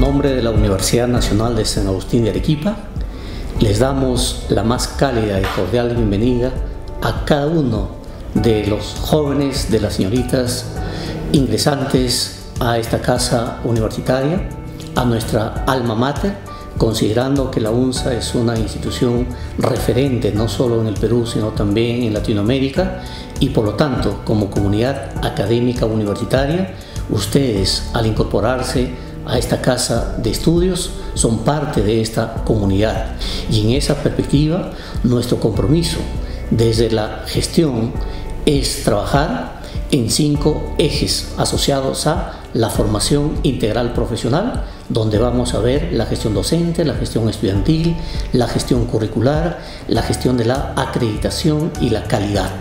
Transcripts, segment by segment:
nombre de la Universidad Nacional de San Agustín de Arequipa, les damos la más cálida y cordial bienvenida a cada uno de los jóvenes, de las señoritas ingresantes a esta casa universitaria, a nuestra alma mater, considerando que la UNSA es una institución referente no solo en el Perú, sino también en Latinoamérica, y por lo tanto, como comunidad académica universitaria, ustedes, al incorporarse a esta casa de estudios, son parte de esta comunidad. Y en esa perspectiva, nuestro compromiso desde la gestión es trabajar en 5 ejes asociados a la formación integral profesional, donde vamos a ver la gestión docente, la gestión estudiantil, la gestión curricular, la gestión de la acreditación y la calidad.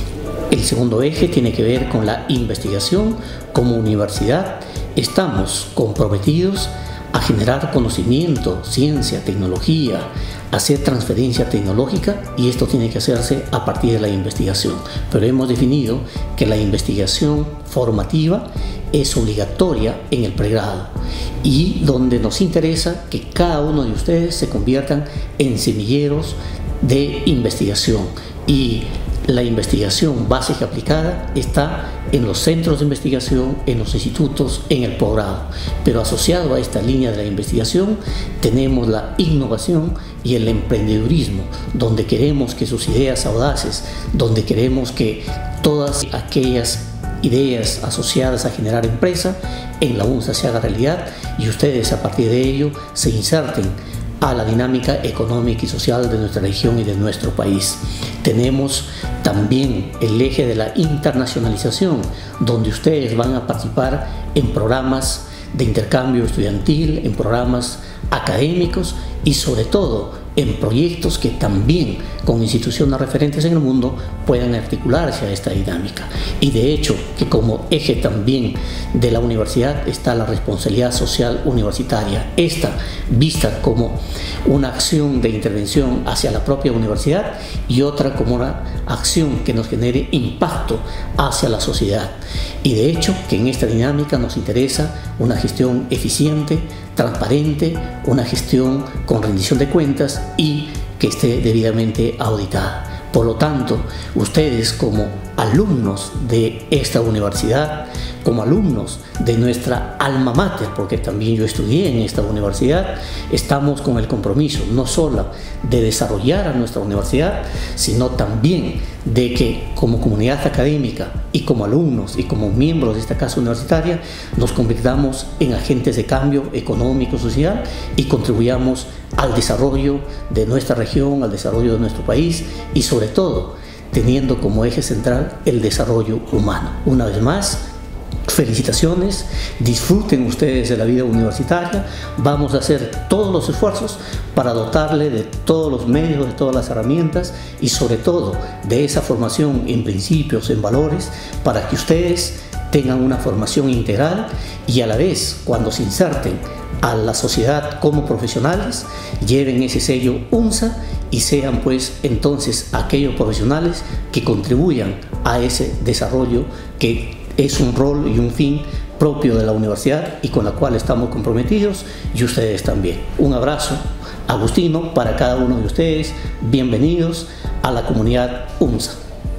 El segundo eje tiene que ver con la investigación. Como universidad estamos comprometidos a generar conocimiento, ciencia, tecnología, hacer transferencia tecnológica, y esto tiene que hacerse a partir de la investigación. Pero hemos definido que la investigación formativa es obligatoria en el pregrado, y donde nos interesa que cada uno de ustedes se conviertan en semilleros de investigación. Y la investigación básica aplicada está en los centros de investigación, en los institutos, en el posgrado. Pero asociado a esta línea de la investigación tenemos la innovación y el emprendedurismo, donde queremos que sus ideas audaces, donde queremos que todas aquellas ideas asociadas a generar empresa en la UNSA se haga realidad, y ustedes a partir de ello se inserten a la dinámica económica y social de nuestra región y de nuestro país. Tenemos también el eje de la internacionalización, donde ustedes van a participar en programas de intercambio estudiantil, en programas académicos y sobre todo en proyectos que también con instituciones referentes en el mundo puedan articularse a esta dinámica. Y de hecho que como eje también de la universidad está la responsabilidad social universitaria, esta vista como una acción de intervención hacia la propia universidad y otra como una acción que nos genere impacto hacia la sociedad. Y de hecho que en esta dinámica nos interesa una gestión eficiente, transparente, una gestión con rendición de cuentas y que esté debidamente auditada. Por lo tanto, ustedes como alumnos de esta universidad, como alumnos de nuestra alma mater, porque también yo estudié en esta universidad, estamos con el compromiso no solo de desarrollar a nuestra universidad, sino también de que como comunidad académica y como alumnos y como miembros de esta casa universitaria nos convirtamos en agentes de cambio económico, social, y contribuyamos al desarrollo de nuestra región, al desarrollo de nuestro país y sobre todo teniendo como eje central el desarrollo humano. Una vez más, felicitaciones, disfruten ustedes de la vida universitaria, vamos a hacer todos los esfuerzos para dotarle de todos los medios, de todas las herramientas y sobre todo de esa formación en principios, en valores, para que ustedes tengan una formación integral y a la vez cuando se inserten a la sociedad como profesionales lleven ese sello UNSA y sean pues entonces aquellos profesionales que contribuyan a ese desarrollo que es un rol y un fin propio de la universidad y con la cual estamos comprometidos, y ustedes también. Un abrazo agustino para cada uno de ustedes. Bienvenidos a la comunidad UNSA.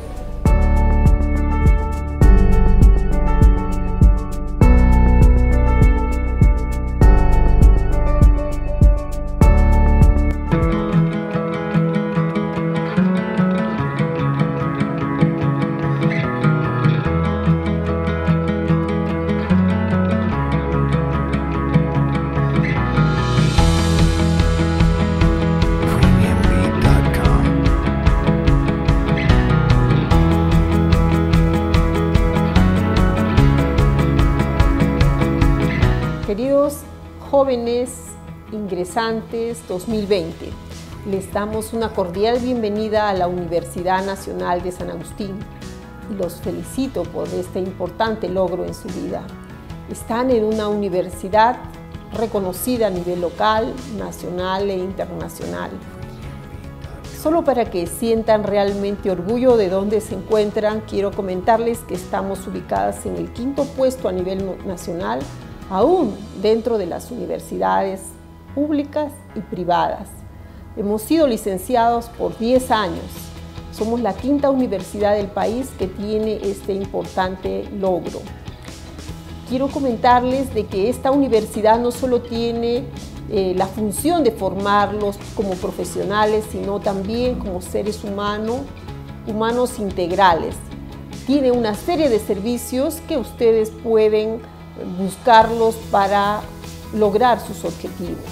Queridos jóvenes ingresantes 2020, les damos una cordial bienvenida a la Universidad Nacional de San Agustín y los felicito por este importante logro en su vida. Están en una universidad reconocida a nivel local, nacional e internacional. Solo para que sientan realmente orgullo de dónde se encuentran, quiero comentarles que estamos ubicadas en el 5º puesto a nivel nacional aún dentro de las universidades públicas y privadas. Hemos sido licenciados por 10 años. Somos la quinta universidad del país que tiene este importante logro. Quiero comentarles de que esta universidad no solo tiene la función de formarlos como profesionales, sino también como seres humanos integrales. Tiene una serie de servicios que ustedes pueden buscarlos para lograr sus objetivos.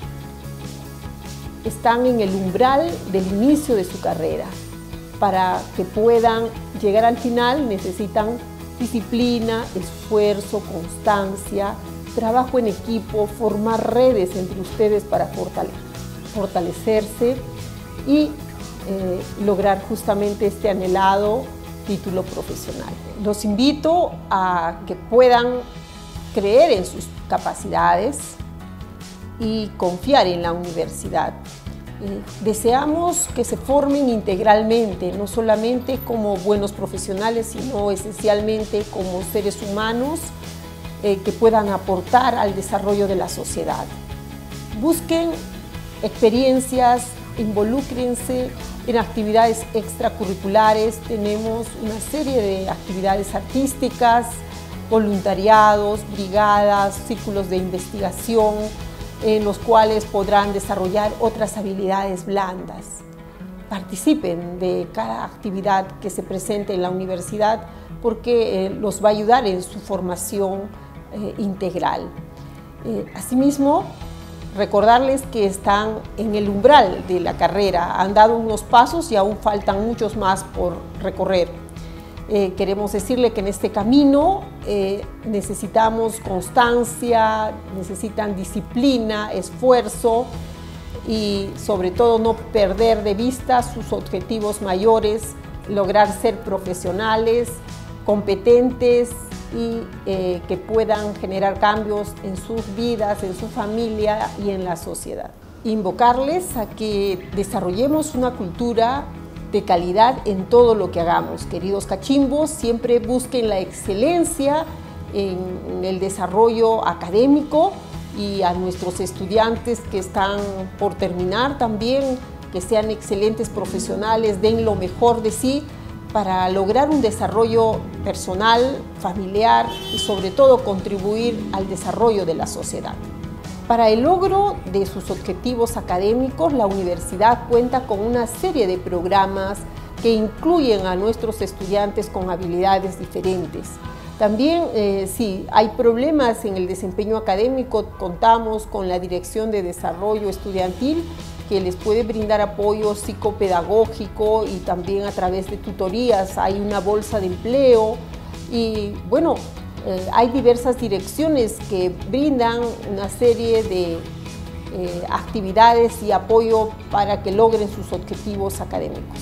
Están en el umbral del inicio de su carrera. Para que puedan llegar al final necesitan disciplina, esfuerzo, constancia, trabajo en equipo, formar redes entre ustedes para fortalecerse y lograr justamente este anhelado título profesional. Los invito a que puedan creer en sus capacidades y confiar en la universidad. Deseamos que se formen integralmente, no solamente como buenos profesionales, sino esencialmente como seres humanos que puedan aportar al desarrollo de la sociedad. Busquen experiencias, involúcrense en actividades extracurriculares. Tenemos una serie de actividades artísticas, voluntariados, brigadas, círculos de investigación, en los cuales podrán desarrollar otras habilidades blandas. Participen de cada actividad que se presente en la universidad porque los va a ayudar en su formación integral. Asimismo, recordarles que están en el umbral de la carrera, han dado unos pasos y aún faltan muchos más por recorrer. Queremos decirle que en este camino necesitamos constancia, necesitan disciplina, esfuerzo y sobre todo no perder de vista sus objetivos mayores, lograr ser profesionales, competentes y que puedan generar cambios en sus vidas, en su familia y en la sociedad. Invocarles a que desarrollemos una cultura de calidad en todo lo que hagamos. Queridos cachimbos, siempre busquen la excelencia en el desarrollo académico y a nuestros estudiantes que están por terminar también, que sean excelentes profesionales, den lo mejor de sí para lograr un desarrollo personal, familiar y sobre todo contribuir al desarrollo de la sociedad. Para el logro de sus objetivos académicos, la universidad cuenta con una serie de programas que incluyen a nuestros estudiantes con habilidades diferentes. También, si hay problemas en el desempeño académico, contamos con la Dirección de Desarrollo Estudiantil que les puede brindar apoyo psicopedagógico y también a través de tutorías. Hay una bolsa de empleo y bueno, hay diversas direcciones que brindan una serie de actividades y apoyo para que logren sus objetivos académicos.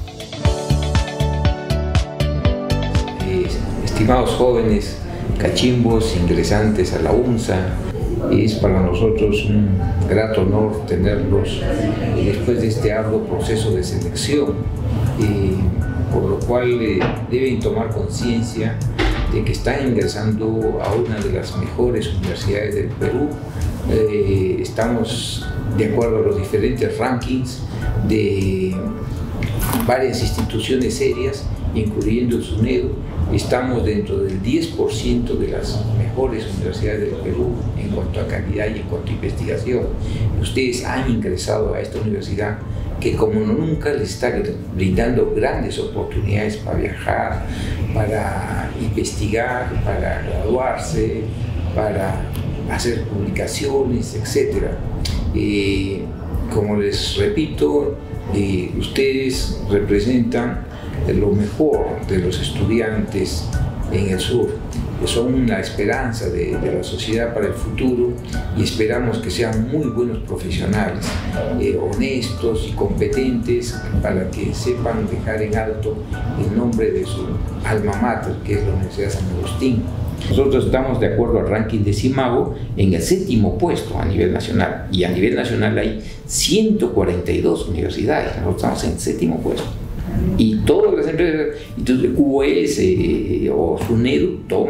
Estimados jóvenes cachimbos ingresantes a la UNSA, es para nosotros un grato honor tenerlos después de este arduo proceso de selección, por lo cual deben tomar conciencia de que están ingresando a una de las mejores universidades del Perú. Estamos de acuerdo a los diferentes rankings de varias instituciones serias, incluyendo el SUNEDU. Estamos dentro del 10% de las mejores universidades del Perú en cuanto a calidad y en cuanto a investigación. Ustedes han ingresado a esta universidad que como nunca les está brindando grandes oportunidades para viajar, para investigar, para graduarse, para hacer publicaciones, etc. Como les repito, ustedes representan lo mejor de los estudiantes en el sur. Son la esperanza de la sociedad para el futuro y esperamos que sean muy buenos profesionales, honestos y competentes para que sepan dejar en alto el nombre de su alma mater, que es la Universidad San Agustín. Nosotros estamos de acuerdo al ranking de CIMAGO en el 7º puesto a nivel nacional, y a nivel nacional hay 142 universidades, nosotros estamos en el 7º puesto. Y todas las empresas, entonces QS o SUNEDU toman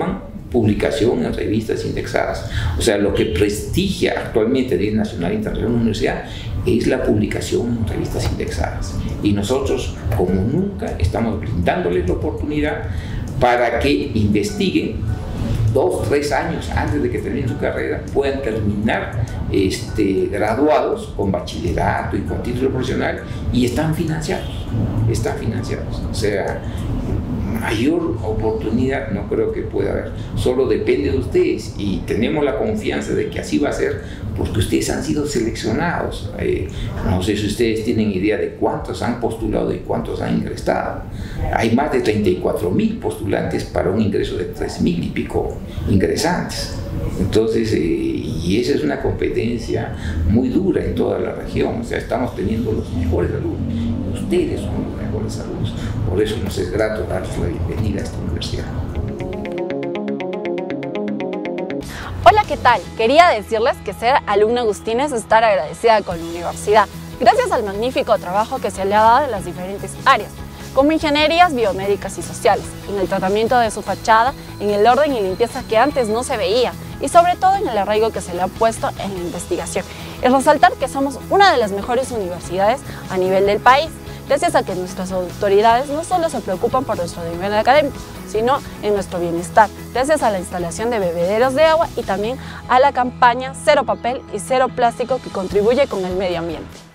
publicación en revistas indexadas. O sea, lo que prestigia actualmente a nivel nacional e internacional una universidad es la publicación en revistas indexadas. Y nosotros, como nunca, estamos brindándoles la oportunidad para que investiguen 2 o 3 años antes de que terminen su carrera, puedan terminar graduados con bachillerato y con título profesional, y están financiados. O sea, mayor oportunidad no creo que pueda haber, solo depende de ustedes, y tenemos la confianza de que así va a ser, porque ustedes han sido seleccionados. No sé si ustedes tienen idea de cuántos han postulado y cuántos han ingresado. Hay más de 34.000 postulantes para un ingreso de 3.000 y pico ingresantes. Entonces, y esa es una competencia muy dura en toda la región. O sea, estamos teniendo los mejores alumnos, y ustedes son los mejores alumnos. Por eso nos es grato darles la bienvenida a esta universidad. Hola, ¿qué tal? Quería decirles que ser alumna agustina es estar agradecida con la universidad, gracias al magnífico trabajo que se le ha dado en las diferentes áreas, como ingenierías biomédicas y sociales, en el tratamiento de su fachada, en el orden y limpieza que antes no se veía, y sobre todo en el arraigo que se le ha puesto en la investigación. Y resaltar que somos una de las mejores universidades a nivel del país, gracias a que nuestras autoridades no solo se preocupan por nuestro nivel académico, sino en nuestro bienestar, gracias a la instalación de bebederos de agua y también a la campaña Cero Papel y Cero Plástico, que contribuye con el medio ambiente.